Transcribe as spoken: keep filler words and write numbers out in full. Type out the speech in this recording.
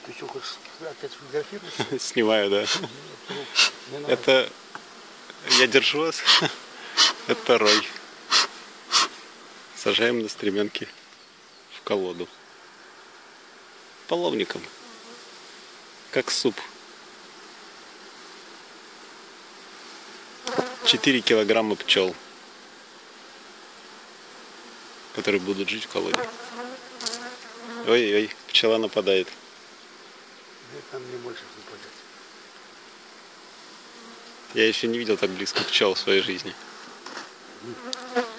Ты что, хочешь опять фотографировать? Снимаю, да. Это я держу вас. Это рой. Сажаем на стременки в колоду. Половником. Как суп. четыре килограмма пчел, которые будут жить в колоде. Ой-ой, пчела нападает. Там не больше нападать. Я еще не видел так близко пчел в своей жизни.